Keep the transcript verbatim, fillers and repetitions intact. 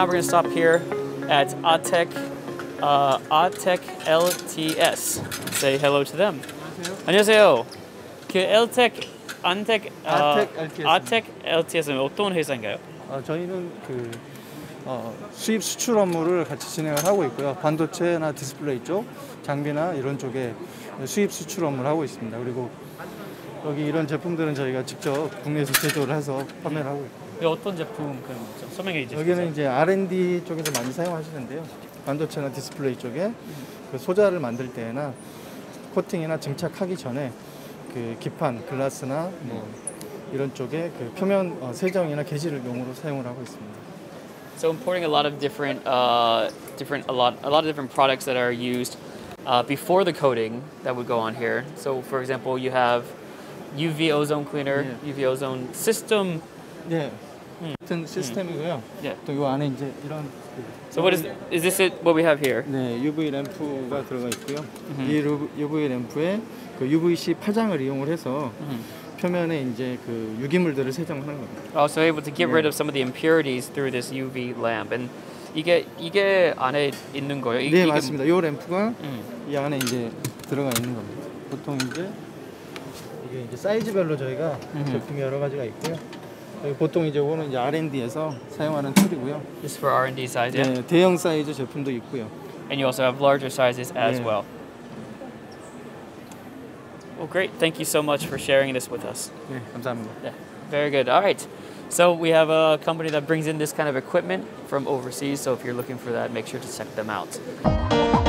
we're gonna stop here at Atek, uh, Atek L T S. Say hello to them. 안녕하세요. 그 Ltek, Antec, Atek 엘티에스. Atek 엘티에스는 어떤 회사인가요? 어, 저희는 그 어, 수입 수출 업무를 같이 진행을 하고 있고요. 반도체나 디스플레이 쪽, 장비나 이런 쪽에 수입 수출 업무를 하고 있습니다. 그리고 여기 이런 제품들은 저희가 직접 국내에서 제조를 해서 판매를 하고 있고요. 어떤 제품 그럼 좀 설명해 주세요. 여기는 이제 알 앤 디 쪽에서 많이 사용하시는데요. 반도체나 디스플레이 쪽에 그 소자를 만들 때나 코팅이나 증착하기 전에 그 기판, 글라스나 뭐 이런 쪽에 그 표면 어, 세정이나 개지를 용으로 사용을 하고 있습니다. So importing a lot of different, uh, different, a lot, a lot of different products that are used uh, before the coating that would go on here. So, for example, you have U V ozone cleaner, Yeah. U V ozone system. 네, 음. 같은 시스템이고요. Yeah. 또 이 안에 이제 이런 So what is is this it? What we have here? 네, 유브이 램프가 들어가 있고요. 음. 이 유브이 램프에 그 유브이씨 파장을 이용을 해서 음. 표면에 이제 그 유기물들을 세정하는 겁니다. Also able to get Yeah. rid of some of the impurities through this U V lamp. And 이게 이게 안에 있는 거예요? 이, 네, 이게, 맞습니다. 이 램프가 음. 이 안에 이제 들어가 있는 겁니다. 보통 이제 이게 이제 사이즈별로 저희가 음. 제품이 여러 가지가 있고요. 여기 보통 이제 이거는 이제 알 앤 디에서 사용하는 툴이고요. This is for R and D size, yeah. 네, 대형 사이즈 제품도 있고요. And you also have larger sizes as Yeah. well. Well, great. Thank you so much for sharing this with us. 네, 감사합니다. Yeah, very good. All right. So we have a company that brings in this kind of equipment from overseas. So if you're looking for that, make sure to check them out.